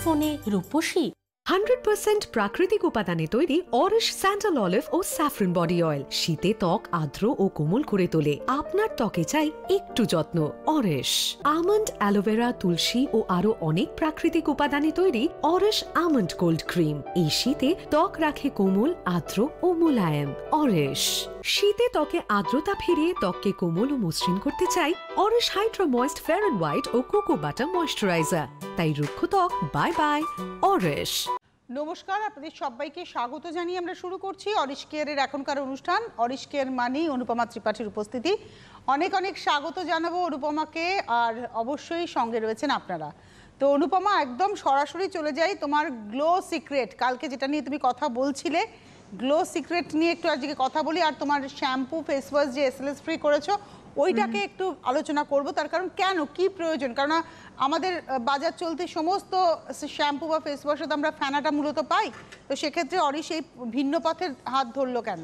ফোনে রূপসী। 100% প্রাকৃতিক উপাদানে তৈরি অরিশ স্যান্ডাল অলিভ ও স্যাফরন বডি অয়েল শীতে ত্বক আর্দ্র ও কোমল করে তোলে। আপনার ত্বকে চাই একটু যত্ন। অরিশ আমন্ড, অ্যালোভেরা, তুলসী ও আরো অনেক প্রাকৃতিক উপাদানে তৈরি অরিশ আমন্ড কোল্ড ক্রিম এই শীতে ত্বক রাখে কোমল, আর্দ্র ও মোলায়েম। অরিশ শীতে ত্বকে আর্দ্রতা ফিরিয়ে ত্বককে কোমল ও মসৃণ করতে চাই Aurish hydra moist fair and white ও কোকো বাটার ময়েশ্চারাইজার। তাই রুক্ষ ত্বক বাই বাই অরিশ। নমস্কার, আপনাদের সবাইকে স্বাগত জানিয়ে আমরা শুরু করছি অরিশ কেয়ারের এখনকার অনুষ্ঠান। অরিশ কেয়ার মানেই অনুপমা ত্রিপাঠীর উপস্থিতি। অনেক অনেক স্বাগত জানাবো অনুপমাকে, আর অবশ্যই সঙ্গে রয়েছেন আপনারা। তো অনুপমা, একদম সরাসরি চলে যাই তোমার গ্লো সিক্রেট। কালকে যেটা নিয়ে তুমি কথা বলছিলে, গ্লো সিক্রেট নিয়ে একটু আজকে কথা বলি। আর তোমার শ্যাম্পু ফেস ওয়াশ যে এসএলএস ফ্রি করেছো ওইটাকে একটু আলোচনা করব। তার কারণ কেন, কি প্রয়োজন? কারণ আমাদের বাজার চলতে সমস্ত শ্যাম্পু বা ফেস ওয়াশে তো আমরা ফেনাটা মূলত পাই, তো সেক্ষেত্রে অরিশ এই ভিন্ন পথের হাত ধরলো কেন?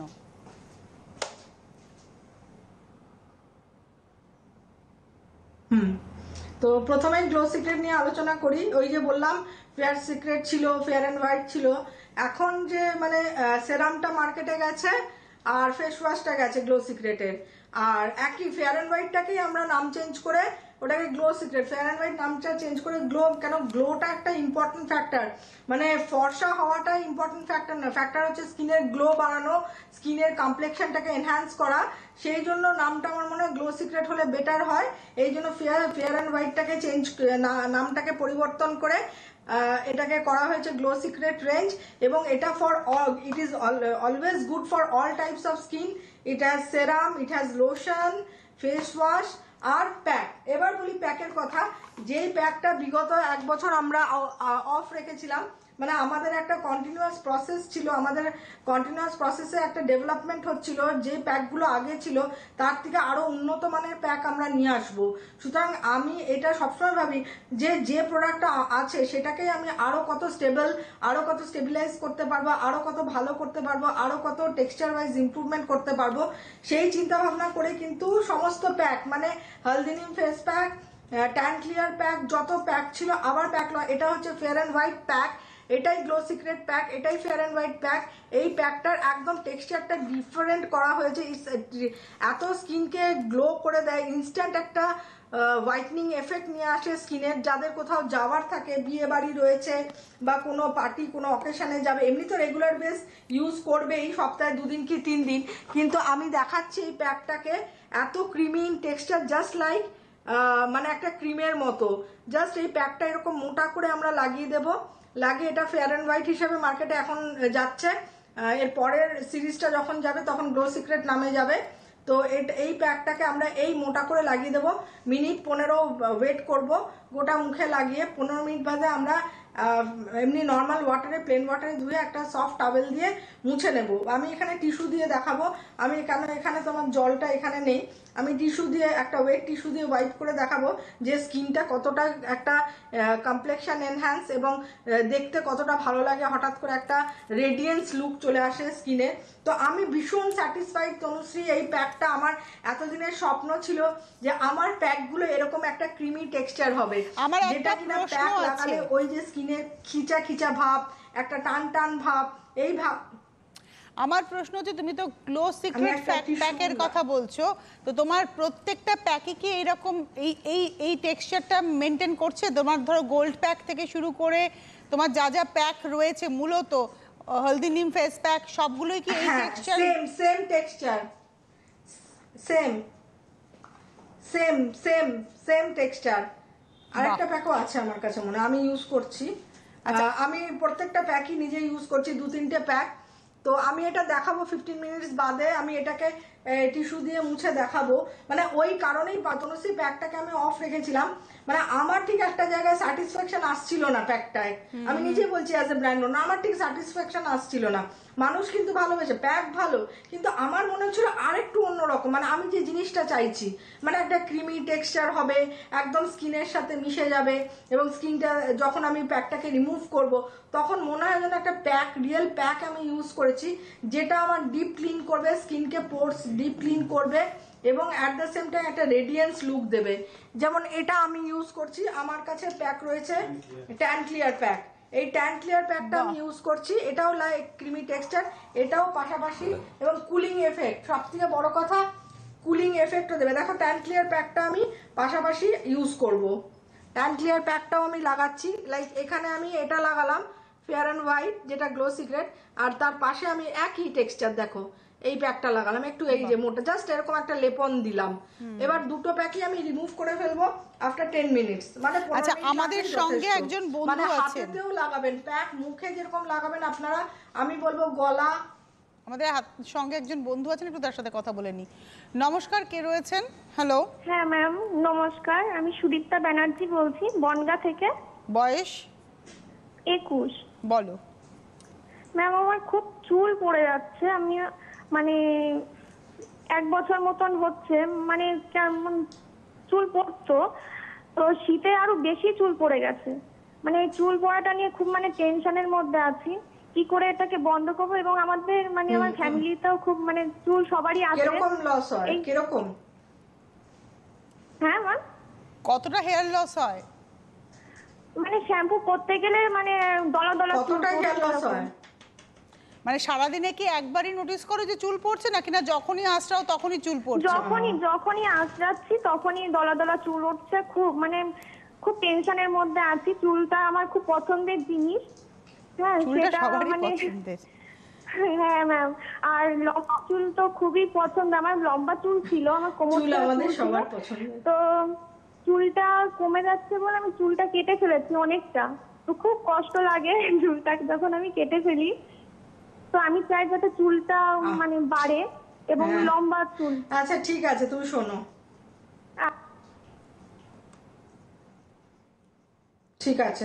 তো প্রথমেই গ্লো সিক্রেট নিয়ে আলোচনা করি। ওই যে বললাম ফেয়ার সিক্রেট ছিল, ফেয়ার অ্যান্ড হোয়াইট ছিল, এখন যে মানে সেরামটা মার্কেটে গেছে আর ফেস ওয়াশটা গেছে গ্লো সিক্রেটের, আর একই ফেয়ার অ্যান্ড হোয়াইটটাকেই আমরা নাম চেঞ্জ করে ওটাকে glow secret, fair and white নামটা চেঞ্জ করে গ্লো। কেন গ্লোটা একটা ইম্পর্টেন্ট ফ্যাক্টর, মানে ফর্সা হওয়াটা ইম্পর্টেন্ট ফ্যাক্টর না, ফ্যাক্টর হচ্ছে স্কিনের গ্লো বাড়ানো, স্কিনের কমপ্লেকশনটাকে এনহ্যান্স করা। সেই জন্য নামটা আমার মনে হয় গ্লো সিক্রেট হলে বেটার হয়। এই জন্য ফেয়ার অ্যান্ড হোয়াইটটাকে চেঞ্জ, নামটাকে পরিবর্তন করে এটাকে করা হয়েছে গ্লো সিক্রেট রেঞ্জ। এবং এটা for all, it is always good for all types of skin. It has serum, it has lotion, face wash আর প্যাক। এবার বলি প্যাকের কথা। যেই প্যাকটা বিগত 1 বছর আমরা অফ রেখেছিলাম, মানে আমাদের একটা কন্টিনিউয়াস প্রসেস ছিল, আমাদের কন্টিনিউয়াস প্রসেসে একটা ডেভেলপমেন্ট হচ্ছিল। যে প্যাকগুলো আগে ছিল তার থেকে আরো উন্নত মানের প্যাক আমরা নিয়ে আসবো। সুতরাং আমি এটা সবসময় ভাবি যে প্রোডাক্টটা আছে সেটাকে আমি আরো কত স্টেবল, আরো কত স্টেবিলাইজ করতে পারবো, আরো কত ভালো করতে পারবো, আরো কত টেক্সচার ওয়াইজ ইমপ্রুভমেন্ট করতে পারবো, সেই চিন্তা ভাবনা করে কিন্তু সমস্ত প্যাক, মানে Haldi Neem face pack, tan clear pack, যত প্যাক ছিল আবার প্যাক, এটা হচ্ছে ফেয়ার অ্যান্ড হোয়াইট প্যাক, এটাই গ্লো সিক্রেট প্যাক, এটাই ফেয়ার অ্যান্ড হোয়াইট প্যাক। এই প্যাকটার একদম টেক্সচারটা ডিফারেন্ট করা হয়েছে, এত স্কিনকে গ্লো করে দেয়, ইনস্ট্যান্ট একটা হোয়াইটনিং এফেক্ট নিয়ে আসে স্কিনের। যাদের কোথাও যাওয়ার থাকে, বিয়ে বাড়ি রয়েছে বা কোনো পার্টি, কোনো অকেশনে যাবে, এমনি তো রেগুলার বেস ইউজ করবে এই সপ্তাহে 2 দিন কি 3 দিন, কিন্তু আমি দেখাচ্ছি এই প্যাকটাকে এত creamy in texture, just like মানে একটা ক্রিমের মতো। জাস্ট এই প্যাকটা এরকম মোটা করে আমরা লাগিয়ে দেবো, লাগিয়ে এটা ফেয়ার অ্যান্ড হোয়াইট হিসেবে মার্কেটে এখন যাচ্ছে। এর পরের সিরিজটা যখন যাবে তখন গ্লো সিক্রেট নামে যাবে। তো এই প্যাকটাকে আমরা এই মোটা করে লাগিয়ে দেবো, মিনিট 15 ওয়েট করব, গোটা মুখে লাগিয়ে 15 মিনিট বাদে আমরা এমনি নর্মাল ওয়াটারে, প্লেন ওয়াটারে ধুয়ে একটা সফট টাওয়েল দিয়ে মুছে নেব। আমি এখানে টিস্যু দিয়ে দেখাবো, আমি এখানে তোমার জলটা এখানে নেই, আমি টিস্যু দিয়ে, একটা ওয়েট টিস্যু দিয়ে ওয়াইপ করে দেখাবো যে স্কিনটা কতটা একটা কমপ্লেকশন এনহ্যান্স এবং দেখতে কতটা ভালো লাগে, হঠাৎ করে একটা রেডিয়েন্স লুক চলে আসে স্কিনে। তো আমি ভীষণ স্যাটিসফাইড তনুশ্রী, এই প্যাকটা আমার এতদিনের স্বপ্ন ছিল যে আমার প্যাকগুলো এরকম একটা ক্রিমি টেক্সচার হবে, যেটা কিনা প্যাক লাগালে ওই যে স্কিনের খিচা খিচা ভাব, একটা টান টান ভাব, এই ভাব। আমার প্রশ্ন হচ্ছে, তুমি তো গ্লো সিক্রেট প্যাকের কথা বলছো, তো তোমার প্রত্যেকটা প্যাকে কি এরকম এই টেক্সচারটা মেনটেন করছে? তোমার ধরো গোল্ড প্যাক থেকে শুরু করে তোমার যা যা প্যাক রয়েছে, মূলত হলদি নিম ফেস প্যাক, সবগুলোই কি এই texture? Same texture, same texture. আরেকটা প্যাকও আছে আমার কাছে মনে, আমি ইউজ করছি। আমি প্রত্যেকটা প্যাকই নিজে ইউজ করছি, 2-3টে প্যাক। তো আমি এটা দেখাবো 15 মিনিটস বাদে, আমি এটাকে টিস্যু দিয়ে মুছে দেখাবো। মানে ওই কারণেই তনুশ্রী প্যাকটাকে আমি অফ রেখেছিলাম, মানে আমার ঠিক একটা জায়গায় স্যাটিসফ্যাকশন আসছিল না প্যাকটায়। আমি নিজে বলছি অ্যাজ এ ব্র্যান্ড ওনার, আমার ঠিক স্যাটিসফ্যাকশন আসছিল না। মানুষ কিন্তু ভালোবেসে, প্যাক ভালো, কিন্তু আমার মনে হচ্ছিল আরেকটু অন্যরকম, মানে আমি যে জিনিসটা চাইছি, মানে একটা ক্রিমি টেক্সচার হবে, একদম স্কিনের সাথে মিশে যাবে, এবং স্কিনটা যখন আমি প্যাকটাকে রিমুভ করব তখন মনে হয় যেন একটা প্যাক, রিয়েল প্যাক আমি ইউজ করেছি, যেটা আমার ডিপ ক্লিন করবে, স্কিনকে পোর্স ডিপ ক্লিন করবে এবং অ্যাট দ্য সেম টাইম একটা রেডিয়েন্স লুক দেবে। যেমন এটা আমি ইউজ করছি, আমার কাছে প্যাক রয়েছে ট্যান ক্লিয়ার প্যাক, এই ট্যান ক্লিয়ার প্যাকটা আমি ইউজ করছি, এটাও লাইক ক্রিমি টেক্সচার, এটাও পাশাপাশি, এবং কুলিং এফেক্ট, সব থেকে বড় কথা কুলিং এফেক্টও দেবে। দেখো ট্যান ক্লিয়ার প্যাকটা আমি পাশাপাশি ইউজ করব। ট্যান ক্লিয়ার প্যাকটাও আমি লাগাচ্ছি, লাইক এখানে আমি এটা লাগালাম ফেয়ার অ্যান্ড হোয়াইট যেটা গ্লো সিক্রেট, আর তার পাশে আমি একই টেক্সচার দেখো এই প্যাকটা লাগালাম, একটু এই যে মোটা জাস্ট এরকম একটা লেপন দিলাম। এবার দুটো প্যাকই আমি রিমুভ করে ফেলবো আফটার 10 মিনিটস, মানে 15 আচ্ছা, মিনিট আমাদের রাখলেই সঙ্গে যথেষ্ট। একজন বন্ধু মানে আছেন। হাতেতেও লাগাবেন প্যাক, মুখে যেরকম লাগাবেন আপনারা, আমি বলবো গলা। আমাদের সঙ্গে একজন বন্ধু আছেন, একটু তার সাথে কথা বলে নি। নমস্কার, কে রয়েছেন? হ্যালো। হ্যাঁ ম্যাম, নমস্কার। আমি সুদীপ্তা ব্যানার্জি বলছি বনগা থেকে। বয়স? 21। বলো। ম্যাম, আমার খুব চুল পড়ে যাচ্ছে। আমি মানে 1 বছর মতন হচ্ছে, মানে কেমন চুল পড়তো, তো শীতে আরো বেশি চুল পড়ে গেছে। মানে এই চুল পড়াটা নিয়ে খুব মানে টেনশনের মধ্যে আছি, কি করে এটাকে বন্ধ করবো। এবং আমাদের মানে আমার ফ্যামিলিতেও খুব মানে চুল সবারই আছে। কিরকম লস হয়, কিরকম? হ্যাঁ ম্যাম, কতটা হেয়ার লস হয়? মানে শ্যাম্পু করতে গেলে মানে দলা দলা চুল কতটা হেয়ার লস পড়ছে। হয়? মানে সারাদিনে কি একবারই নোটিস করো যে চুল পড়ছে, নাকি না যখনই আঁচড়াও তখনই চুল পড়ছে? যখনই আঁচড়াচ্ছি তখনই দলা দলা চুল উঠছে। খুব মানে খুব টেনশনের মধ্যে আছি। চুলটা আমার খুব পছন্দের জিনিস। হ্যাঁ, চুলটা সেটা সবারই মানে পছন্দের। হ্যাঁ ম্যাম, আর লম্বা চুল তো খুবই পছন্দ। আমার লম্বা চুল ছিল, আমার কোমর চুল থেকে আমাদের চুল ছিল। সবার পছন্দ। তো চুলটা কমে যাচ্ছে বলে আমি চুলটা কেটে ফেলেছি অনেকটা। তো খুব কষ্ট লাগে চুলটাকে যখন আমি কেটে ফেলি। তো আমি চাই যাতে চুলটা মানে বাড়ে এবং হ্যাঁ। লম্বা চুল। আচ্ছা ঠিক আছে, তুমি শোনো, ঠিক আছে।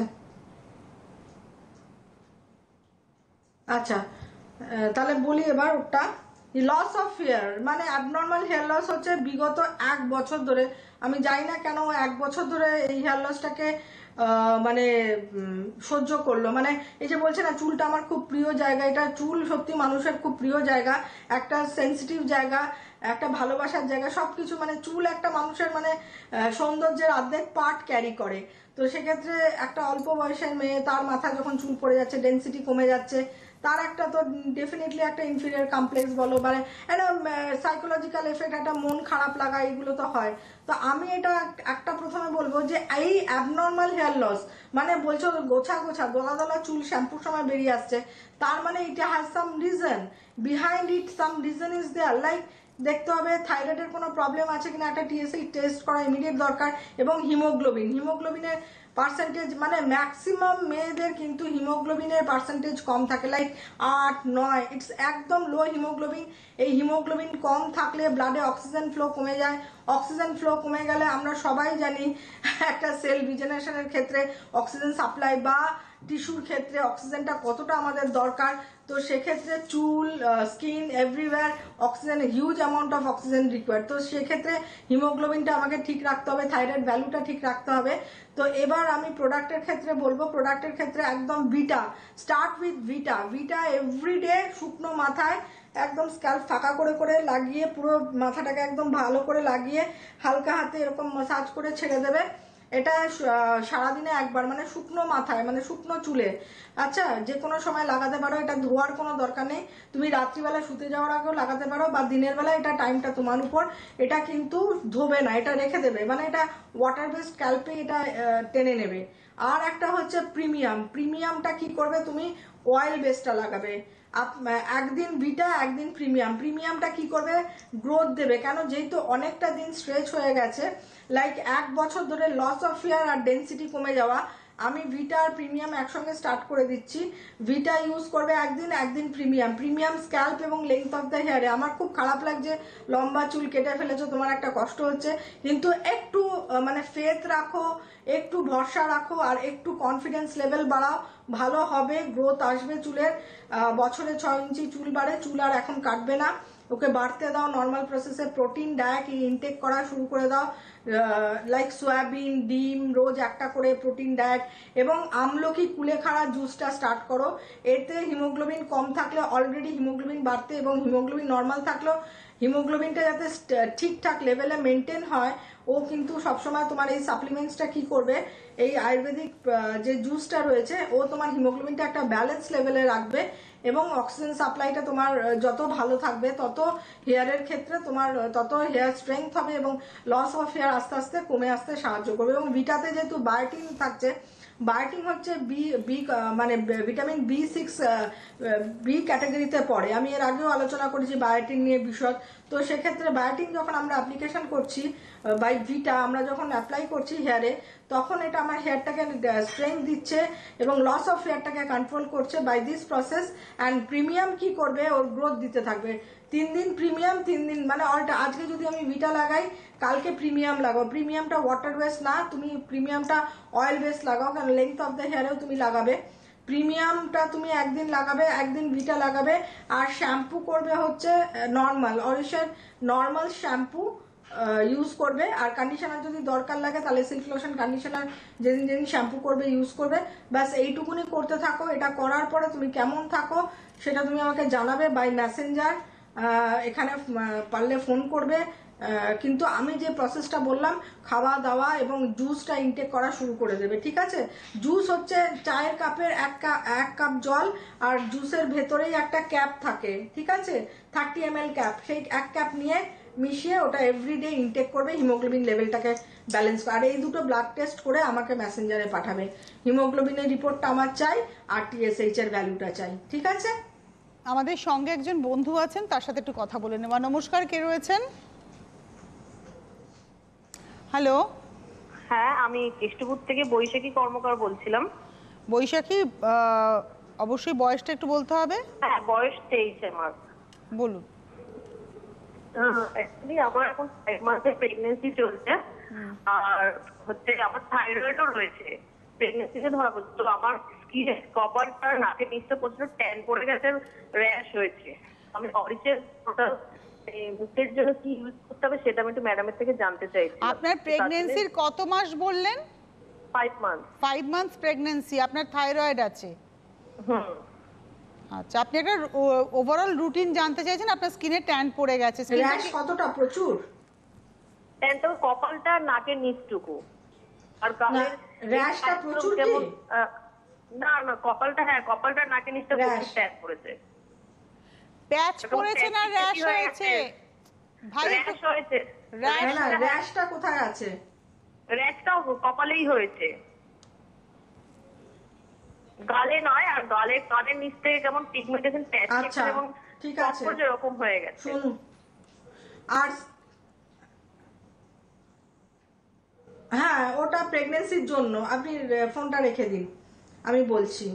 আচ্ছা তাহলে বলি এবার ওটা লস অফ হেয়ার, মানে অ্যাবনর্মাল হেয়ার লস হচ্ছে বিগত 1 বছর ধরে। আমি জানি না কেন 1 বছর ধরে এই হেয়ার লসটাকে মানে সহ্য করলো। মানে এই যে বলছে না চুলটা আমার খুব প্রিয় জায়গা, এটা চুল সত্যি মানুষের খুব প্রিয় জায়গা, একটা সেন্সিটিভ জায়গা, একটা ভালোবাসার জায়গা, সবকিছু। মানে চুল একটা মানুষের মানে সৌন্দর্যের অর্ধেক পার্ট ক্যারি করে। তো সেক্ষেত্রে একটা অল্প বয়সের মেয়ে, তার মাথায় যখন চুল পড়ে যাচ্ছে, ডেন্সিটি কমে যাচ্ছে, তার একটা তো ডেফিনেটলি একটা ইনফিরিয়ার কমপ্লেক্স বলো, মানে একটা সাইকোলজিক্যাল এফেক্ট, একটা মন খারাপ লাগা, এগুলো তো হয়। তো আমি এটা একটা প্রথমে বলবো যে এই অ্যাবনর্মাল হেয়ার লস, মানে বলছো গোছা গোছা দলা দলা চুল শ্যাম্পুর সময় বেরিয়ে আসছে, তার মানে এটা has some reason behind it, some reason is there. Like দেখতে হবে থাইরয়েডের কোনো প্রবলেম আছে কিনা, একটা টিএসএইচ টেস্ট করা ইমিডিয়েট দরকার, এবং হিমোগ্লোবিনের পার্সেন্টেজ, মানে ম্যাক্সিমাম মেয়েদের কিন্তু হিমোগ্লোবিনের পার্সেন্টেজ কম থাকে, লাইক 8-9, ইটস একদম লো হিমোগ্লোবিন। এই হিমোগ্লোবিন কম থাকলে ব্লাডে অক্সিজেন ফ্লো কমে যায়। অক্সিজেন ফ্লো কমে গেলে আমরা সবাই জানি একটা সেল রিজেনারেশনের ক্ষেত্রে অক্সিজেন সাপ্লাই বা টিস্যুর ক্ষেত্রে অক্সিজেনটা কতটা আমাদের দরকার। তো সেক্ষেত্রে চুল, skin, everywhere oxygen, huge amount of oxygen required. তো সেক্ষেত্রে হিমোগ্লোবিনটা আমাকে ঠিক রাখতে হবে, থাইরয়েড ভ্যালুটা ঠিক রাখতে হবে। তো এবার আমি প্রোডাক্টের ক্ষেত্রে বলবো, প্রোডাক্টের ক্ষেত্রে একদম Vita, start with Vita everyday শুকনো মাথায় একদম স্ক্যাল্প ফাঁকা করে করে লাগিয়ে, পুরো মাথাটাকে একদম ভালো করে লাগিয়ে হালকা হাতে এরকম মাসাজ করে ছেড়ে দেবে। এটা সারাদিনে একবার, মানে শুকনো মাথায়, মানে শুকনো চুলে। আচ্ছা, যে কোনো সময় লাগাতে পারো, এটা ধোয়ার কোনো দরকার নেই। তুমি রাত্রিবেলা শুতে যাওয়ার আগেও লাগাতে পারো, বা দিনের বেলা, এটা টাইমটা তোমার উপর। এটা কিন্তু ধোবে না, এটা রেখে দেবে, মানে এটা ওয়াটার বেসড স্ক্যাল্পে এটা টেনে নেবে। আর একটা হচ্ছে প্রিমিয়ামটা কি করবে তুমি, অয়েল বেসটা লাগাবে। একদিন ভিটা, একদিন প্রিমিয়ামটা কি করবে, গ্রোথ দেবে। কেন, যেহেতু অনেকটা দিন স্ট্রেচ হয়ে গেছে, লাইক 1 বছর ধরে লস অফ হেয়ার আর ডেন্সিটি কমে যাওয়া, আমি ভিটা আর প্রিমিয়াম একসঙ্গে স্টার্ট করে দিচ্ছি। ভিটা ইউজ করবে একদিন প্রিমিয়াম স্ক্যাল্প এবং লেন্থ অফ দ্য হেয়ারে। আমার খুব খারাপ লাগছে, লম্বা চুল কেটে ফেলেছো, তোমার একটা কষ্ট হচ্ছে, কিন্তু একটু মানে ফেথ রাখো, একটু ভরসা রাখো, আর একটু কনফিডেন্স লেভেল বাড়াও, ভালো হবে, গ্রোথ আসবে চুলের। বছরে 6 ইঞ্চি চুল বাড়ে, চুল আর এখন কাটবে না, ওকে বাড়তে দাও নর্মাল প্রসেসে। প্রোটিন ডায়েট ইনটেক করা শুরু করে দাও, লাইক সয়াবিন, ডিম, রোজ একটা করে প্রোটিন ডায়েট, এবং আমলকি কুলেখাড়া জুসটা স্টার্ট করো। এতে হিমোগ্লোবিন কম থাকলে অলরেডি হিমোগ্লোবিন বাড়তে এবং হিমোগ্লোবিন নর্মাল থাকলেও হিমোগ্লোবিনটা যাতে ঠিকঠাক লেভেলে মেনটেন হয়, ও কিন্তু সবসময় তোমার এই সাপ্লিমেন্টসটা কি করবে, এই আয়ুর্বেদিক যে জুসটা রয়েছে ও তোমার হিমোগ্লোবিনটা একটা ব্যালেন্স লেভেলে রাখবে, এবং অক্সিজেন সাপ্লাইটা তোমার যত ভালো থাকবে তত হেয়ারের ক্ষেত্রে তোমার তত হেয়ার স্ট্রেংথ হবে এবং লস অফ হেয়ার আস্তে আস্তে কমে আসতে সাহায্য করবে। এবং ভিটাতে যেহেতু বায়োটিন থাকছে, বায়োটিন হচ্ছে বি মানে ভিটামিন B6 বি ক্যাটাগরিতে পড়ে। আমি এর আগেও আলোচনা করেছি বায়োটিন নিয়ে বিশদ। তো সেক্ষেত্রে বায়োটিন যখন আমরা অ্যাপ্লিকেশন করছি বাই ভিটা, আমরা যখন অ্যাপ্লাই করছি হেয়ারে, তখন এটা আমার হেয়ারটাকে স্ট্রেংথ দিচ্ছে এবং লস অফ হেয়ারটাকে কন্ট্রোল করছে by this process. And premium কি করবে, ওর গ্রোথ দিতে থাকবে। 3 দিন প্রিমিয়াম, 3 দিন মানে অল্টা। আজকে যদি আমি ভিটা লাগাই, কালকে প্রিমিয়াম লাগাও। প্রিমিয়ামটা ওয়াটার বেস না, তুমি প্রিমিয়ামটা অয়েল বেস লাগাও, কারণ লেন্থ অফ দ্য হেয়ারেও তুমি লাগাবে। প্রিমিয়ামটা তুমি একদিন লাগাবে, একদিন ভিটা লাগাবে। আর শ্যাম্পু করবে হচ্ছে নর্মাল, অরিশের নর্মাল শ্যাম্পু ইউজ করবে। আর কন্ডিশনার যদি দরকার লাগে তাহলে সিল্ক লোশন কন্ডিশনার যেদিন যেদিন শ্যাম্পু করবে ইউজ করবে। ব্যাস এইটুকুনি করতে থাকো। এটা করার পরে তুমি কেমন থাকো সেটা তুমি আমাকে জানাবে বাই মেসেঞ্জার, এখানে পারলে ফোন করবে। কিন্তু আমি যে প্রসেসটা বললাম, খাওয়া দাওয়া এবং জুসটা ইনটেক করা শুরু করে দেবে, ঠিক আছে? জুস হচ্ছে চায়ের কাপের এক কাপ জল, আর জুসের ভেতরেই একটা ক্যাপ থাকে, ঠিক আছে? 30 ml ক্যাপ, সেই এক ক্যাপ নিয়ে মিশিয়ে ওটা এভরিডে ইনটেক করবে, হিমোগ্লোবিন লেভেলটাকে ব্যালেন্স করে। আর এই দুটো ব্লাড টেস্ট করে আমাকে মেসেঞ্জারে পাঠাবে। হিমোগ্লোবিনের রিপোর্টটা আমার চাই, আর TSH এর ভ্যালুটা চাই, ঠিক আছে? আমাদের সঙ্গে একজন বন্ধু আছেন, তার সাথে একটু কথা বলে নেওয়া। নমস্কার, কে রয়েছেন? হ্যালো। হ্যাঁ, আমি কেষ্টপুর থেকে বৈশাখী কর্মকার বলছিলাম। বৈশাখী, অবশ্যই বয়সটা একটু বলতে হবে। হ্যাঁ, বয়স 23 আমার। বলুন। অ্যাকচুয়ালি আমার এখন 5 মাসের প্রেগন্যান্সি চলছে, আর হচ্ছে আমার থাইরয়েডও রয়েছে। প্রেগন্যান্সিতে ধরা পড়ছে, তো আমার স্কিনে কপারটা নাকের নিচে প্রচুর ট্যান পড়ে গেছে, র্যাশ হয়েছে। আমি অরিচের টোটাল মুখের জন্য কি ইউজ করতে হবে সেটা আমি একটু ম্যাডামের থেকে জানতে চাইছি। আপনার প্রেগন্যান্সির কত মাস বললেন? 5 মান্থ। 5 মান্থস প্রেগন্যান্সি, আপনার থাইরয়েড আছে। হুম। আচ্ছা, আপনি একটা ওভারঅল রুটিন জানতে চাইছেন, আপনার স্কিনে ট্যান পড়ে গেছে। র্যাশ কতটা? প্রচুর ট্যানটা কপালটা নাকের নিচটুকু, আর গালের র্যাশটা প্রচুর কি? না না, কপালটা, হ্যাঁ কপালটা নাকের নিচটা প্রচুর ট্যান পড়েছে। প্যাচ পড়েছে না র্যাশ হয়েছে? ভাই, র্যাশ হয়েছে। র্যাশটা কোথায় আছে? র্যাশটাও কপালেই হয়েছে, গালে নয়। আর গালে কানের নিচ থেকে কেমন পিগমেন্টেশন প্যাচ আচ্ছা, এবং ঠিক আছে, এরকম হয়ে গেছে। শুনুন, আর হ্যাঁ, ওটা প্রেগন্যান্সির জন্য। আপনি ফোনটা রেখে দিন, আমি বলছি।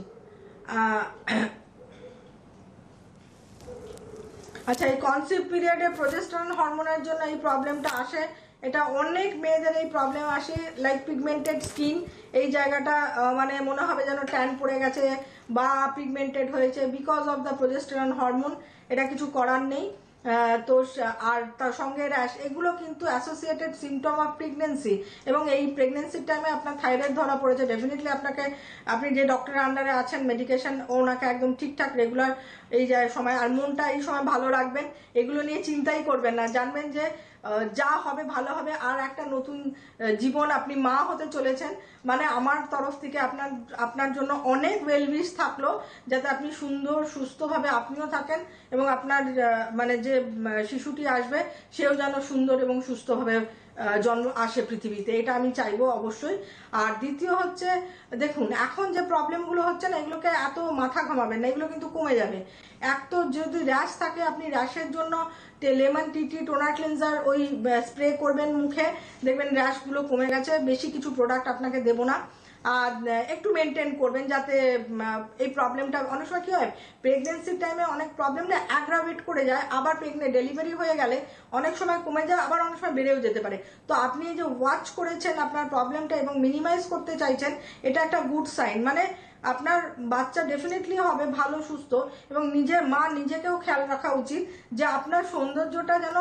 আচ্ছা, এই কনসিভ পিরিয়ডে প্রোজেস্টেরন হরমোনের জন্য এই প্রবলেমটা আসে। এটা অনেক মেয়েদের এই প্রবলেম আসে, লাইক পিগমেন্টেড স্কিন। এই জায়গাটা মানে মনে হবে যেন ট্যান পড়ে গেছে বা পিগমেন্টেড হয়েছে, because of the progesterone hormone. এটা কিছু করার নেই। তো আর তার সঙ্গে র্যাশ, এগুলো কিন্তু অ্যাসোসিয়েটেড সিমটম অফ প্রেগনেন্সি। এবং এই প্রেগনেন্সির টাইমে আপনার থাইরয়েড ধরা পড়েছে, ডেফিনেটলি আপনাকে, আপনি যে ডক্টরের আন্ডারে আছেন, মেডিকেশন ওনাকে একদম ঠিকঠাক রেগুলার এই সময়, আর মনটা এই সময় ভালো রাখবেন। এগুলো নিয়ে চিন্তাই করবেন না, জানবেন যে যা হবে ভালো হবে। আর একটা নতুন জীবন, আপনি মা হতে চলেছেন, মানে আমার তরফ থেকে আপনার জন্য অনেক ওয়েল উইশ থাকলো, যাতে আপনি সুন্দর সুস্থভাবে আপনিও থাকেন এবং আপনার মানে যে শিশুটি আসবে সেও যেন সুন্দর এবং সুস্থভাবে জন্ম আসে পৃথিবীতে, এটা আমি চাইবো অবশ্যই। আর দ্বিতীয় হচ্ছে, দেখুন এখন যে প্রবলেমগুলো হচ্ছে না, এগুলোকে এত মাথা ঘামাবেন না, এগুলো কিন্তু কমে যাবে। এক তো যদি র্যাশ থাকে, আপনি র্যাশের জন্য লেমন টি টোনার ক্লিনজার ওই স্প্রে করবেন মুখে, দেখবেন র্যাশগুলো কমে গেছে। বেশি কিছু প্রোডাক্ট আপনাকে দেবো না। আর একটু মেনটেন করবেন যাতে এই প্রবলেমটা, অনেক সময় কি হয় প্রেগনেন্সির টাইমে অনেক প্রবলেমটা অ্যাগ্রাভেট করে যায়, আবার ডেলিভারি হয়ে গেলে অনেক সময় কমে যায়, আবার অনেক সময় বেড়েও যেতে পারে। তো আপনি এই যে ওয়াচ করেছেন আপনার প্রবলেমটা এবং মিনিমাইজ করতে চাইছেন, এটা একটা গুড সাইন। মানে আপনার বাচ্চা ডেফিনেটলি হবে ভালো সুস্থ, এবং নিজের মা নিজেকেও খেয়াল রাখা উচিত যে আপনার সৌন্দর্যটা যেন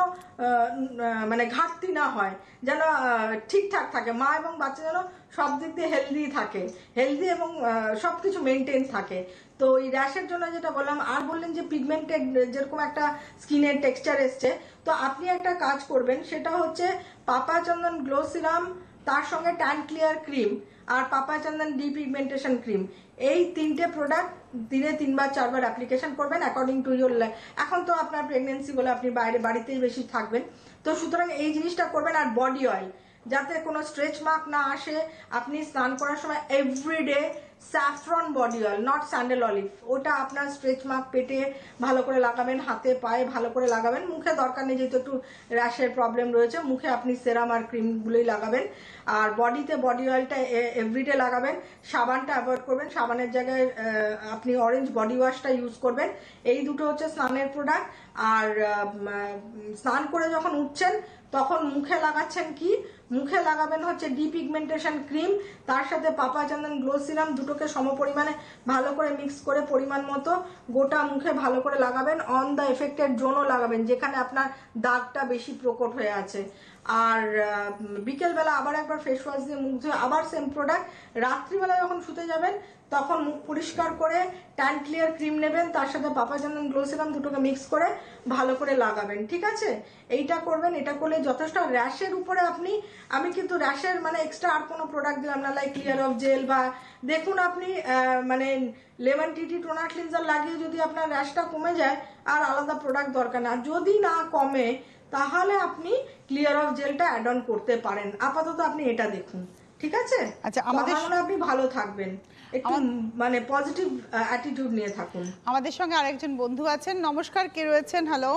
মানে ঘাটতি না হয়, যেন ঠিকঠাক থাকে, মা এবং বাচ্চা যেন সব দিক দিয়ে হেলদি এবং সব কিছু মেনটেন থাকে। তো এই র্যাশের জন্য যেটা বললাম, আর বললেন যে পিগমেন্টেড যেরকম একটা স্কিনের টেক্সচার এসছে, তো আপনি একটা কাজ করবেন, সেটা হচ্ছে পাপা চন্দন গ্লো সিরাম, তার সঙ্গে ট্যান ক্লিয়ার ক্রিম আর পাপা চন্দন ডিপিগমেন্টেশন ক্রিম, এই 3টে প্রোডাক্ট দিনে 3 বার 4 বার অ্যাপ্লিকেশন করবেন অ্যাকর্ডিং টু ইউর। এখন তো আপনার প্রেগনেন্সি বলে আপনি বাড়িতেই বেশি থাকবেন, তো সুতরাং এই জিনিসটা করবেন। আর বডি অয়েল, যাতে কোনো স্ট্রেচ মার্ক না আসে, আপনি স্নান করার সময় everyday saffron body oil, not sandal olive, ওটা আপনার স্ট্রেচ মার্ক পেটে ভালো করে লাগাবেন, হাতে পায়ে ভালো করে লাগাবেন, মুখে দরকার নেই যেহেতু একটু র্যাশের প্রবলেম রয়েছে, মুখে আপনি সেরাম আর ক্রিমগুলোই লাগাবেন। আর বডিতে বডি অয়েলটা এভরিডে লাগাবেন। সাবানটা অ্যাভয়েড করবেন, সাবানের জায়গায় আপনি অরেঞ্জ বডি ওয়াশটা ইউজ করবেন। এই দুটো হচ্ছে স্নানের প্রোডাক্ট। আর স্নান করে যখন উঠছেন তখন মুখে লাগাচ্ছেন কি, মুখে লাগাবেন হচ্ছে ডিপিগমেন্টেশন ক্রিম, তার সাথে পাপা চন্দন গ্লো সিরাম, দুটোকে সমপরিমাণে ভালো করে মিক্স করে পরিমাণ মতো গোটা মুখে ভালো করে লাগাবেন। অন দ্য এফেক্টেড জোনও লাগাবেন যেখানে আপনার দাগটা বেশি প্রকট হয়ে আছে। আর বিকেলবেলা আবার একবার ফেস ওয়াশ দিয়ে মুখ ধুয়ে আবার সেম প্রোডাক্ট। রাত্রিবেলা যখন শুতে যাবেন তখন মুখ পরিষ্কার করে ট্যান ক্লিয়ার ক্রিম নেবেন, তার সাথে পাপা চন্দন গ্লো সিরাম দুটোকে মিক্স করে ভালো করে লাগাবেন, ঠিক আছে? এইটা করবেন। এটা করলে যথেষ্ট। র্যাশের উপরে আমি কিন্তু র্যাশের মানে এক্সট্রা আর কোনো প্রোডাক্ট দিলাম না, লাইক ক্লিয়ার অফ জেল বা দেখুন আপনি মানে লেমন টি টোনার ক্লিনজার লাগিয়ে যদি আপনার র্যাশটা কমে যায় আর আলাদা প্রোডাক্ট দরকার না। যদি না কমে তাহলে আপনি ক্লিয়ার অফ জেলটা অ্যাড অন করতে পারেন। আপাতত আপনি এটা দেখুন, ঠিক আছে? আচ্ছা, আমাদের আপনি ভালো থাকবেন, একটু মানে পজিটিভ অ্যাটিটিউড নিয়ে থাকুন। আমাদের সঙ্গে আরেকজন বন্ধু আছেন। নমস্কার, কে রয়েছেন? হ্যালো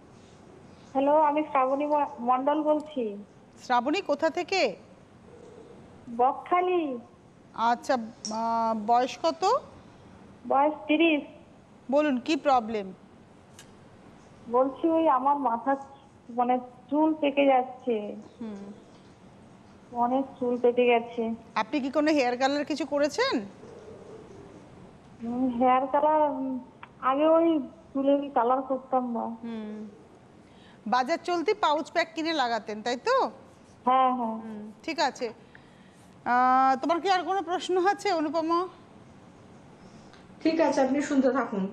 হ্যালো, আমি শ্রাবণী মন্ডল বলছি। শ্রাবণী, কোথা থেকে? বকখালি। আচ্ছা, বয়স কত? বয়স 30। বলুন কি প্রবলেম? বলছি ওই আমার মাথা মানে চুল পেকে যাচ্ছে, অনেক চুল পেকে গেছে। আপনি কি কোনো হেয়ার কালার কিছু করেছেন? হেয়ার কালার আগে ওই চুলের কালার করতাম না। বাজার চলতি পাউচ প্যাক কিনে লাগাতেন, তাই তো? হ্যাঁ হ্যাঁ। ঠিক আছে। তোমার কি আর কোনো প্রশ্ন আছে অনুপমা? ঠিক আছে, আপনি শুনতে থাকুন।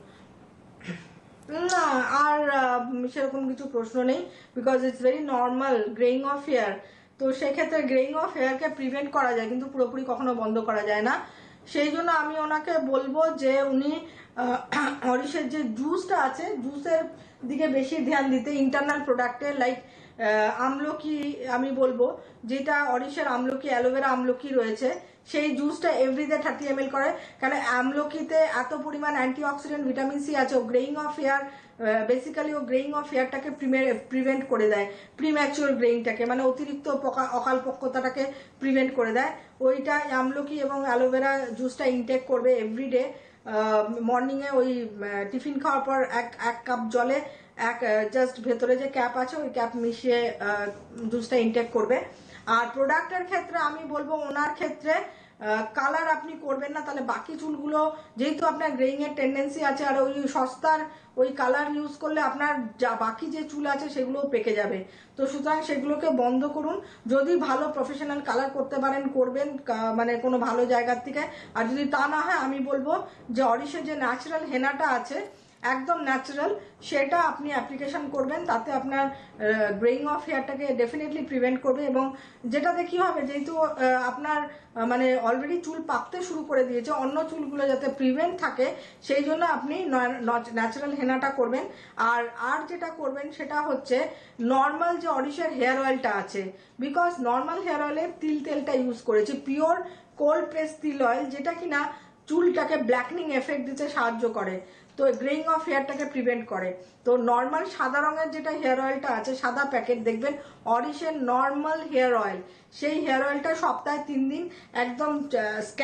না, আর সেরকম কিছু প্রশ্ন নেই, because it's very normal greying of hair. তো সেক্ষেত্রে গ্রেইং অফ হেয়ারকে প্রিভেন্ট করা যায়, কিন্তু পুরোপুরি কখনো বন্ধ করা যায় না। সেই জন্য আমি ওনাকে বলবো যে উনি অরিশের যে জুসটা আছে, জুসের দিকে বেশি ধ্যান দিতে। ইন্টারনাল প্রোডাক্টে লাইক আমলকি, আমি বলবো যেটা অরিশের আমলকি, অ্যালোভেরা আমলকি রয়েছে, সেই জুসটা এভরিডে 30 ml করে। কারণ আমলকিতে এত পরিমাণ অ্যান্টিঅক্সিডেন্ট ভিটামিন সি আছে, ও গ্রেইং অফ হেয়ার বেসিক্যালি ও গ্রেইং অফ হেয়ারটাকে প্রিভেন্ট করে দেয়, প্রিম্যাচুয়ার গ্রেইংটাকে, মানে অতিরিক্ত অকালপক্কতাটাকে প্রিভেন্ট করে দেয়। ওইটা আমলকি এবং অ্যালোভেরা জুসটা ইনটেক করবে এভরিডে। মর্নিংয়ে ওই টিফিন খাওয়ার পর এক কাপ জলে জাস্ট ভেতরে যে ক্যাপ আছে ওই ক্যাপ মিশিয়ে জুসটা ইনটেক করবে। আর প্রোডাক্টের ক্ষেত্রে আমি বলবো ওনার ক্ষেত্রে কালার আপনি করবেন না, তাহলে বাকি চুলগুলো, যেহেতু আপনার গ্রেইং এর টেন্ডেন্সি আছে, আর ওই সস্তার ওই কালার ইউজ করলে আপনার যা বাকি যে চুল আছে সেগুলোও পেকে যাবে। তো সুতরাং সেগুলোকে বন্ধ করুন। যদি ভালো প্রফেশনাল কালার করতে পারেন করবেন, মানে কোনো ভালো জায়গার থেকে। আর যদি তা না হয়, আমি বলবো যে অরিশের যে ন্যাচারাল হেনাটা আছে, একদম ন্যাচারাল, সেটা আপনি অ্যাপ্লিকেশন করবেন, তাতে আপনার গ্রেইং অফ হেয়ারটাকে ডেফিনেটলি প্রিভেন্ট করবে। এবং যেটাতে কি হবে, যেহেতু আপনার মানে অলরেডি চুল পাকতে শুরু করে দিয়েছে, অন্য চুলগুলো যাতে প্রিভেন্ট থাকে সেই জন্য আপনি ন্যাচারাল হেনাটা করবেন। আর যেটা করবেন সেটা হচ্ছে নর্মাল যে অরিশের হেয়ার অয়েলটা আছে, বিকজ নর্মাল হেয়ার অয়েলে তেলটা ইউজ করেছে, পিওর কোল্ড প্রেস তিল অয়েল, যেটা কিনা চুলটাকে ব্ল্যাকনিং এফেক্ট দিতে সাহায্য করে, তো গ্রেইং অফ হেয়ারটাকে প্রিভেন্ট করে। তো নর্মাল সাদা রঙের যেটা হেয়ার অয়েলটা আছে, সাদা প্যাকেট দেখবেন অরিশের নর্মাল হেয়ার অয়েল, সেই হেয়ার অয়েলটা সপ্তাহে 3 দিন একদম স্ক্যাল্প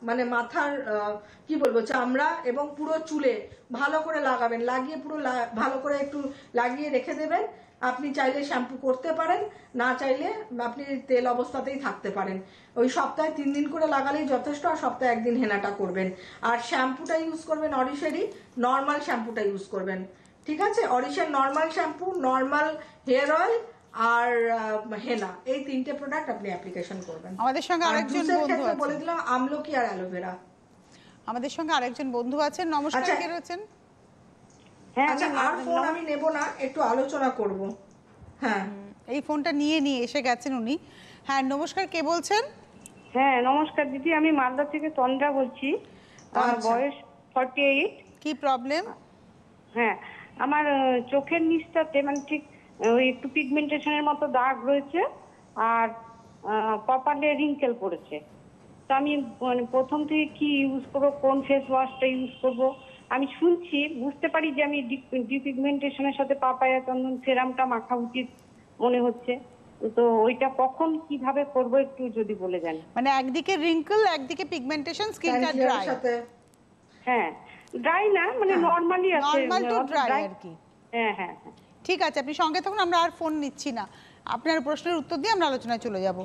মানে মাথার কি বলবো চামড়া এবং পুরো চুলে ভালো করে লাগাবেন, লাগিয়ে পুরো ভালো করে একটু লাগিয়ে রেখে দেবেন। আপনি চাইলে শ্যাম্পু করতে পারেন, না চাইলে আপনি তেল অবস্থাতেই থাকতে পারেন। ওই সপ্তাহে 3 দিন করে লাগালেই যথেষ্ট, আর সপ্তাহে 1 দিন হেনাটা করবেন। আর শ্যাম্পুটা ইউজ করবেন অরিশেরই নর্মাল শ্যাম্পুটা ইউজ করবেন, ঠিক আছে? অরিশের normal shampoo, normal hair oil আর হেনা, এই 3টে প্রোডাক্ট আপনি অ্যাপ্লিকেশন করবেন। আমাদের সঙ্গে আরেকজন বন্ধু আছে, বলে দিলাম আমলকি আর অ্যালোভেরা। আমাদের সঙ্গে আরেকজন বন্ধু আছেন। নমস্কার, আচ্ছা। কে রয়েছেন? আচ্ছা, আর ফোন আমি নেব না, একটু আলোচনা করব। হ্যাঁ, এই ফোনটা নিয়ে এসে গেছেন উনি। হ্যাঁ, নমস্কার, কে বলছেন? হ্যাঁ নমস্কার দিদি, আমি মালদা থেকে তন্দ্রা বলছি। আমার আচ্ছা। বয়স 48। কি প্রবলেম? হ্যাঁ, আমার চোখের নিচটাতে মানে ঠিক ওই একটু পিগমেন্টেশনের মতো দাগ রয়েছে, আর কপালে রিঙ্কেল পড়েছে। তো আমি মানে প্রথম থেকে কি ইউজ করবো, কোন ফেস ওয়াশটা ইউজ করব? আমি শুনছি, বুঝতে পারি যে আমি ডিপিগমেন্টেশনের সাথে পাপায়া চন্দন সেরামটা মাখা উচিত মনে হচ্ছে। তো ওইটা কখন কিভাবে করব একটু যদি বলে দেন। মানে একদিকে রিঙ্কেল, একদিকে পিগমেন্টেশন, স্কিনটা ড্রাই। সাথে হ্যাঁ, ড্রাই না, মানে নরমালি আছে, নরমাল টু ড্রাই আর কি। হ্যাঁ হ্যাঁ হ্যাঁ। ঠিক আছে, আপনি সঙ্গে থাকুন, আমরা আর ফোন নিচ্ছি না। আপনার প্রশ্নের উত্তর দিয়ে আমরা আলোচনায় চলে যাব।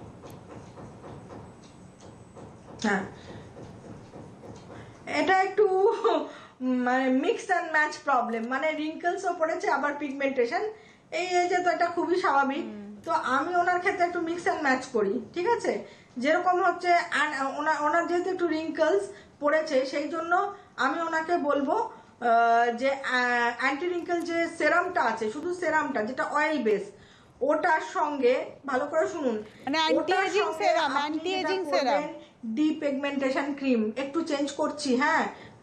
হ্যাঁ, এটা একটু মানে মিক্স অ্যান্ড ম্যাচ প্রবলেম, মানে রিঙ্কেলসও পড়েছে আবার পিগমেন্টেশন। এই এজে তো এটা খুবই স্বাভাবিক। তো আমি ওনার ক্ষেত্রে একটু মিক্স অ্যান্ড ম্যাচ করি, ঠিক আছে? যেরকম হচ্ছে ওনার যেহেতু একটু রিঙ্কেলস পড়েছে, সেই জন্য আমি ওনাকে বলবো যে অ্যান্টি রিঙ্কেল যে সেরামটা আছে, শুধু সেরামটা যেটা অয়েল বেস, ওটার সঙ্গে ভালো করে শুনুন, মানে anti ageing serum, anti ageing serum, depigmentation cream একটু চেঞ্জ করছি। হ্যাঁ,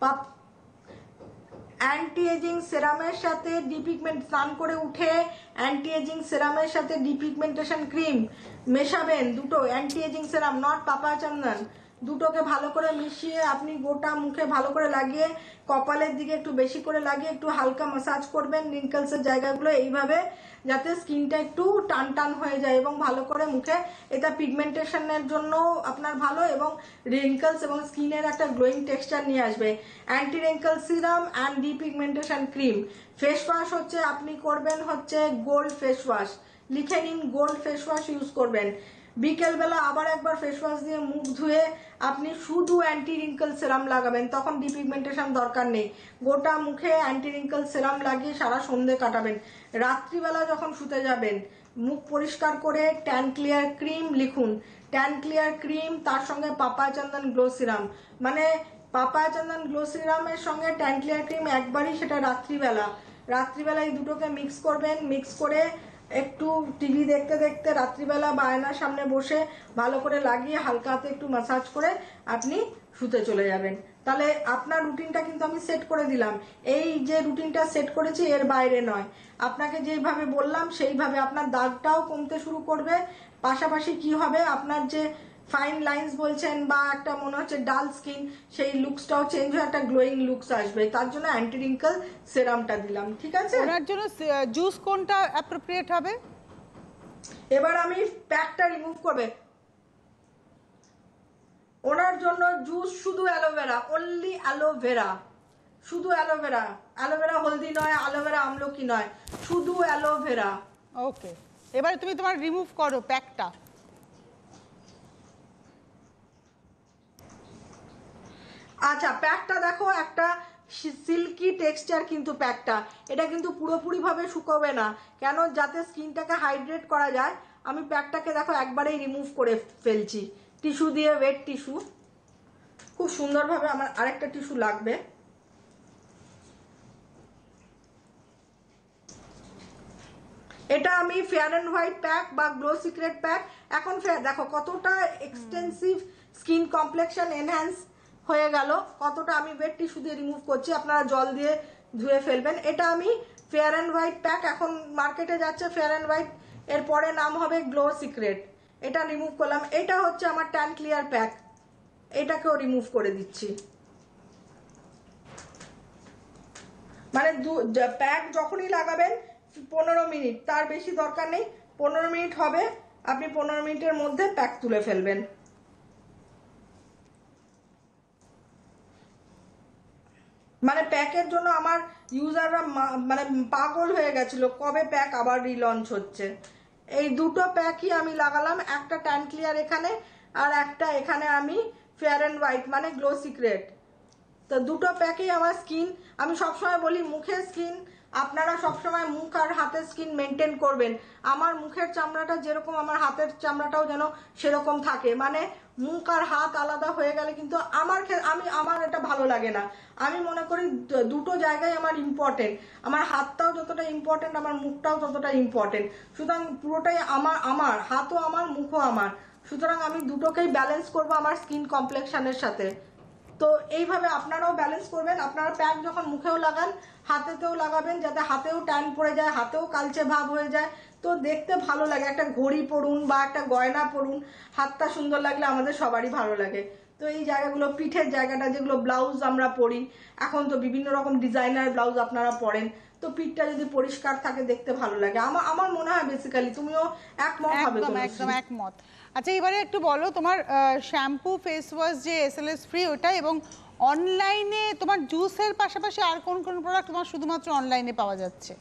অ্যান্টি এজিং সেরামের সাথে ডিপিগমেন্ট, স্নান করে উঠে অ্যান্টি এজিং সেরামের সাথে ডিপিগমেন্টেশন ক্রিম মেশাবেন। দুটো anti ageing serum, not papaya chandan, দুটোকে ভালো করে মিশিয়ে আপনি গোটা মুখে ভালো করে লাগিয়ে, কপালের দিকে একটু বেশি করে লাগিয়ে একটু হালকা ম্যাসাজ করবেন রিঙ্কেলসের জায়গাগুলো, এইভাবে যাতে স্কিনটা একটু টান টান হয়ে যায় এবং ভালো করে মুখে। এটা পিগমেন্টেশনের জন্য আপনার ভালো, এবং রিঙ্কেলস এবং স্কিনের একটা গ্লোয়িং টেক্সচার নিয়ে আসবে। Anti wrinkle serum and depigmentation cream. Face wash হচ্ছে আপনি করবেন হচ্ছে গোল্ড ফেস ওয়াশ, লিখে নিন, গোল্ড ফেস ওয়াশ ইউজ করবেন। বিকেলবেলা আবার একবার ফেস ওয়াশ দিয়ে মুখ ধুয়ে আপনি শুধু অ্যান্টি রিঙ্কেল সেরাম লাগাবেন, তখন ডিপিগমেন্টেশন দরকার নেই। গোটা মুখে অ্যান্টি রিঙ্কেল সেরাম লাগিয়ে সারা সন্ধে কাটাবেন। রাত্রিবেলা যখন শুতে যাবেন, মুখ পরিষ্কার করে ট্যান ক্লিয়ার ক্রিম লিখুন, ট্যান ক্লিয়ার ক্রিম, তার সঙ্গে পাপায়া চন্দন গ্লো সিরাম। মানে পাপায়া চন্দন গ্লো সিরামের সঙ্গে ট্যান ক্লিয়ার ক্রিম একবারই, সেটা রাত্রিবেলা এই দুটোকে মিক্স করবেন। মিক্স করে একটু টিভি দেখতে দেখতে রাত্রিবেলা বা আয়নার সামনে বসে ভালো করে লাগিয়ে হালকা হাতে একটু ম্যাসাজ করে আপনি শুতে চলে যাবেন। তাহলে আপনার রুটিনটা কিন্তু আমি সেট করে দিলাম। এই যে রুটিনটা সেট করেছি এর বাইরে নয়। আপনাকে যেইভাবে বললাম সেইভাবে আপনার দাগটাও কমতে শুরু করবে। পাশাপাশি কি হবে, আপনার যে ফাইন লাইন্স বলছেন বা একটা মনে হচ্ছে ডাল স্কিন, সেই লুকসটাও চেঞ্জ হয়ে একটা গ্লোয়িং লুকস আসবে। তার জন্য অ্যান্টি রিঙ্কেল সেরামটা দিলাম, ঠিক আছে? ওনার জন্য জুস কোনটা অ্যাপ্রোপ্রিয়েট হবে? এবার আমি প্যাকটা রিমুভ করবে ওনার জন্য জুস শুধু অ্যালোভেরা, অনলি অ্যালোভেরা, শুধু অ্যালোভেরা, অ্যালোভেরা হলদি নয়, অ্যালোভেরা আমলকি নয়, শুধু অ্যালোভেরা। ওকে, এবারে তুমি তোমার রিমুভ করো প্যাকটা। আচ্ছা, প্যাকটা দেখো, একটা সিল্কি টেক্সচার কিন্তু প্যাকটা, এটা কিন্তু পুরোপুরি ভাবে শুকোবে না, কেন, যাতে স্কিনটাকে হাইড্রেট করা যায়। আমি প্যাকটাকে দেখো একবারেই রিমুভ করে ফেলছি টিস্যু দিয়ে, ওয়েট টিস্যু, খুব সুন্দরভাবে। আমার আরেকটা টিস্যু লাগবে। এটা আমি ফেয়ার অ্যান্ড হোয়াইট প্যাক বা গ্লো সিক্রেট প্যাক, এখন দেখো কতটা এক্সটেন্সিভ স্কিন কমপ্লেকশন এনহ্যান্স হয়ে গেল, কতটা। আমি ওয়েট টিস্যু দিয়ে রিমুভ করছি, আপনারা জল দিয়ে ধুয়ে ফেলবেন। এটা আমি ফেয়ার অ্যান্ড হোয়াইট প্যাক, এখন মার্কেটে যাচ্ছে ফেয়ার অ্যান্ড হোয়াইট, এর পরে নাম হবে গ্লো সিক্রেট। এটা রিমুভ করলাম। এটা হচ্ছে আমার ট্যান ক্লিয়ার প্যাক, এটাকেও রিমুভ করে দিচ্ছি। মানে প্যাক যখনই লাগাবেন 15 মিনিট, তার বেশি দরকার নেই। 15 মিনিট হবে, আপনি 15 মিনিটের মধ্যে প্যাক তুলে ফেলবেন। প্যাকের জন্য আমার ইউজাররা মানে পাগল হয়ে গেছিল কবে প্যাক আবার রিলঞ্চ হচ্ছে। এই দুটো প্যাকই আমি লাগালাম, একটা ট্যান ক্লিয়ার এখানে আর একটা এখানে আমি ফেয়ার অ্যান্ড হোয়াইট মানে গ্লো সিক্রেট। তো দুটো প্যাকেই আমার স্কিন, আমি সবসময় বলি মুখের স্কিন আপনারা সবসময় মুখ আর হাতের স্কিন মেনটেন করবেন। আমার মুখের চামড়াটা যেরকম আমার হাতের চামড়াটাও যেন সেরকম থাকে, মানে মুখ আর হাত আলাদা হয়ে গেলে কিন্তু আমার এটা ভালো লাগে না। আমি মনে করি দুটো জায়গায় আমার ইম্পর্টেন্ট, আমার হাতটাও যতটা ইম্পর্টেন্ট আমার মুখটাও ততটা ইম্পর্টেন্ট। সুতরাং পুরোটাই আমার হাতও আমার মুখও আমার, সুতরাং আমি দুটোকেই ব্যালেন্স করব আমার স্কিন কমপ্লেকশনের সাথে। তো এইভাবে আপনারাও ব্যালেন্স করবেন, আপনারা প্যাক যখন মুখেও লাগান হাতেতেও লাগাবেন, যাতে হাতেও ট্যান পড়ে যায়, হাতেও কালচে ভাব হয়ে যায়, তো দেখতে ভালো লাগে। একটা ঘড়ি পরুন বা একটা গয়না পরুন, হাতটা সুন্দর লাগলে আমাদের সবারই ভালো লাগে। তো এই জায়গাগুলো, পিঠের জায়গাটা যেগুলো ব্লাউজ আমরা পরি, এখন তো বিভিন্ন রকম ডিজাইনার ব্লাউজ আপনারা পরেন, তো পিঠটা যদি পরিষ্কার থাকে দেখতে ভালো লাগে। আমার মনে হয় বেসিক্যালি তুমিও একমত হবে। একদম একমত। আচ্ছা এবারে একটু বলো তোমার শ্যাম্পু ফেস ওয়াশ যে SLS ফ্রি ওটা, এবং অনলাইনে তোমার জুসের পাশাপাশি আর কোন কোন প্রোডাক্ট তোমার শুধুমাত্র অনলাইনে পাওয়া যাচ্ছে?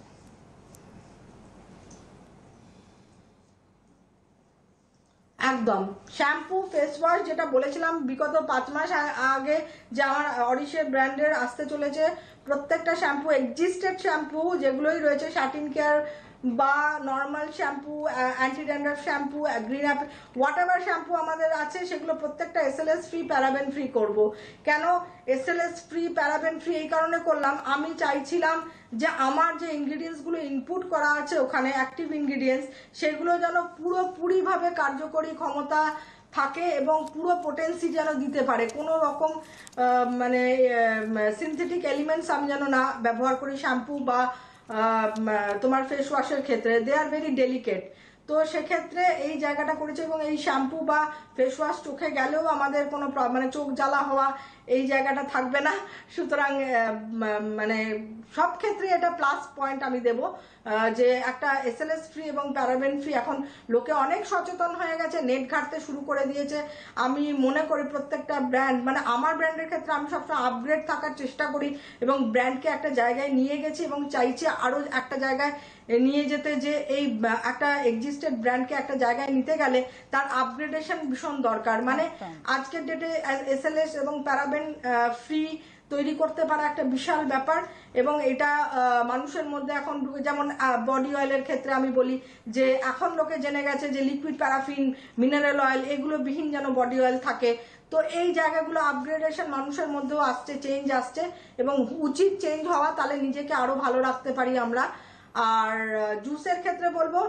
একদম শ্যাম্পু ফেস ওয়াশ যেটা বলেছিলাম বিগত 5 মাস আগে যে আমার অরিশের ব্র্যান্ডের আসতে চলেছে, প্রত্যেকটা শ্যাম্পু এক্সিস্টেড শ্যাম্পু যেগুলোই রয়েছে, শার্টিন কেয়ার বা normal shampoo, anti dandruff shampoo, green apple, whatever shampoo আমাদের আছে সেগুলো প্রত্যেকটা SLS ফ্রি, প্যারাবেন ফ্রি করব। কেন SLS ফ্রি প্যারাবেন ফ্রি এই কারণে করলাম, আমি চাইছিলাম যে আমার যে ইনগ্রিডিয়েন্টসগুলো ইনপুট করা আছে ওখানে অ্যাক্টিভ ইনগ্রিডিয়েন্টস, সেগুলো যেন পুরোপুরিভাবে কার্যকরী ক্ষমতা থাকে এবং পুরো পোটেন্সি যেন দিতে পারে, কোনো রকম মানে সিনথেটিক এলিমেন্টস আমি যেন না ব্যবহার করি শ্যাম্পু বা তোমার ফেস ওয়াশের ক্ষেত্রে। They are very delicate. তো সেক্ষেত্রে এই জায়গাটা করেছে, এবং এই শ্যাম্পু বা ফেস ওয়াশ চোখে গেলেও আমাদের কোনো মানে চোখ জ্বালা হওয়া এই জায়গাটা থাকবে না। সুতরাং মানে সব ক্ষেত্রে এটা প্লাস পয়েন্ট আমি দেব যে একটা SLS ফ্রি এবং প্যারাবেন ফ্রি। এখন লোকে অনেক সচেতন হয়ে গেছে, নেট ঘাটতে শুরু করে দিয়েছে। আমি মনে করি প্রত্যেকটা ব্র্যান্ড, মানে আমার ব্র্যান্ডের ক্ষেত্রে আমি সবসময় আপগ্রেড থাকার চেষ্টা করি এবং ব্র্যান্ডকে একটা জায়গায় নিয়ে গেছি এবং চাইছি আরও একটা জায়গায় নিয়ে যেতে, যে এই একটা এক্সিস্টেড ব্র্যান্ডকে একটা জায়গায় নিতে গেলে তার আপগ্রেডেশন ভীষণ দরকার। মানে আজকের ডেটে SLS এবং প্যারাবেন ফ্রি তৈরি করতে পারা একটা বিশাল ব্যাপার, এবং এটা মানুষের মধ্যে এখন যেমন বডি অয়েলের ক্ষেত্রে আমি বলি যে এখন লোকে জেনে গেছে যে লিকুইড প্যারাফিন, মিনারেল অয়েল এগুলো বিহীন যেন বডি অয়েল থাকে। তো এই জায়গাগুলো আপগ্রেডেশন মানুষের মধ্যেও আসছে, চেঞ্জ আসছে এবং উচিত চেঞ্জ হওয়া, তাহলে নিজেকে আরো ভালো রাখতে পারি আমরা। আর জুসের ক্ষেত্রে বলবো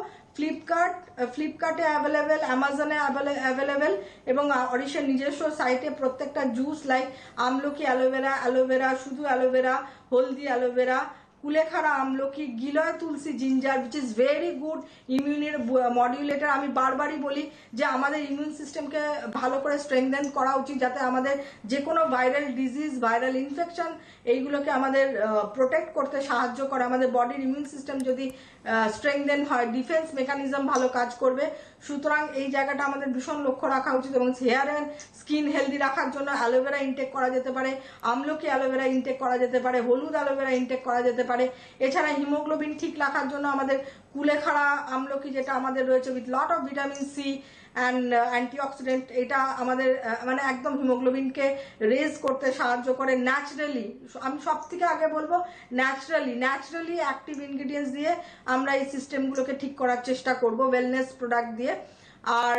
ফ্লিপকার্টে অ্যাভেলেবেল, অ্যামাজনে অ্যাভেলেবেল, এবং অরিশের নিজস্ব সাইটে প্রত্যেকটা জুস লাইক আমলকি অ্যালোভেরা, শুধু অ্যালোভেরা, হলদি অ্যালোভেরা, কুলেখাড়া আমলকি, গিলয় তুলসী ginger which is very good ইমিউনের মডিউলেটর। আমি বারবারই বলি যে আমাদের ইমিউন সিস্টেমকে ভালো করে স্ট্রেংথেন করা উচিত, যাতে আমাদের যে কোনো ভাইরাল ডিজিজ, ভাইরাল ইনফেকশন এইগুলোকে আমাদের প্রোটেক্ট করতে সাহায্য করে। আমাদের বডির ইমিউন সিস্টেম যদি স্ট্রেংথেন হয়, ডিফেন্স মেকানিজম ভালো কাজ করবে। সুতরাং এই জায়গাটা আমাদের ভীষণ লক্ষ্য রাখা উচিত, এবং হেয়ার অ্যান্ড স্কিন হেলদি রাখার জন্য অ্যালোভেরা ইনটেক করা যেতে পারে, আমলকি অ্যালোভেরা ইনটেক করা যেতে পারে, হলুদ অ্যালোভেরা ইনটেক করা যেতে পারে। এছাড়া হিমোগ্লোবিন ঠিক রাখার জন্য আমাদের কুলেখাড়া আমলকি যেটা আমাদের রয়েছে with lot of vitamin C and antioxidant, এটা আমাদের মানে একদম হিমোগ্লোবিনকে রেজ করতে সাহায্য করে ন্যাচারালি। আমি সব থেকে আগে বলবো ন্যাচারালি অ্যাক্টিভ ইনগ্রিডিয়েন্টস দিয়ে আমরা এই সিস্টেমগুলোকে ঠিক করার চেষ্টা করব, ওয়েলনেস প্রোডাক্ট দিয়ে। আর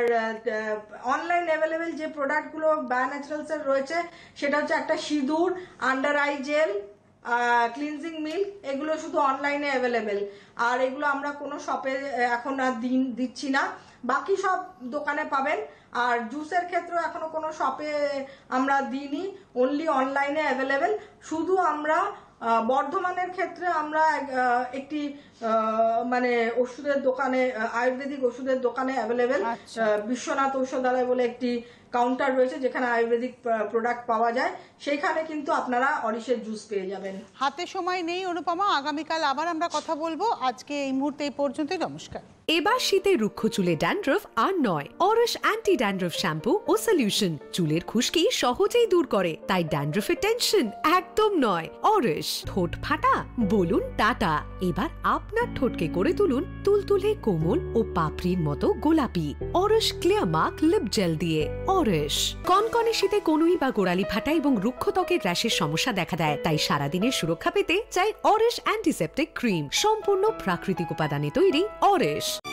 অনলাইন অ্যাভেলেবেল যে প্রোডাক্টগুলো বায়ো ন্যাচারালসের রয়েছে সেটা হচ্ছে একটা সিঁদুর, under eye gel, cleansing milk, এগুলো শুধু অনলাইনে অ্যাভেলেবেল। আর এগুলো আমরা কোনো শপে এখন আর দিচ্ছি না, বাকি সব দোকানে পাবেন। আর জুসের ক্ষেত্রেও এখনো কোনো শপে আমরা দিইনি, অনলি অনলাইনে অ্যাভেলেবেল। শুধু আমরা বর্ধমানের ক্ষেত্রে আমরা একটি মানে ওষুধের দোকানে, আয়ুর্বেদিক ওষুধের দোকানে অ্যাভেলেবেল, বিশ্বনাথ ঔষধালয় বলে একটি কাউন্টার রয়েছে যেখানে আয়ুর্বেদিক প্রোডাক্ট পাওয়া যায়, সেইখানে কিন্তু আপনারা অরিশের জুস পেয়ে যাবেন। হাতে সময় নেই অনুপমা, আগামীকাল আবার আমরা কথা বলবো। আজকে এই মুহূর্তে এই পর্যন্তই, নমস্কার। এবার শীতে রুক্ষ চুলে ড্যান্ড্রফ আর নয়, অরশ অ্যান্টি ড্যান্ড্রফ শ্যাম্পু ও সলিউশন চুলের খুশকি সহজেই দূর করে, তাই ড্যান্ড্রফের টেনশন একদম নয়। অরশ, ঠোঁট ফাটা বলুন টাটা। এবার আপনার ঠোঁটকে করে তুলুন তুলতুলে, কোমল ও পাপড়ির মতো গোলাপি। Orish clear mark lip gel দিয়ে। অরশ। কনকনে শীতে কনুই বা গোড়ালি ফাটা এবং রুক্ষ ত্বকের র্যাশের সমস্যা দেখা দেয়, তাই সারাদিনের সুরক্ষা পেতে চাই অরশ অ্যান্টিসেপ্টিক ক্রিম, সম্পূর্ণ প্রাকৃতিক উপাদানে তৈরি। অরশ।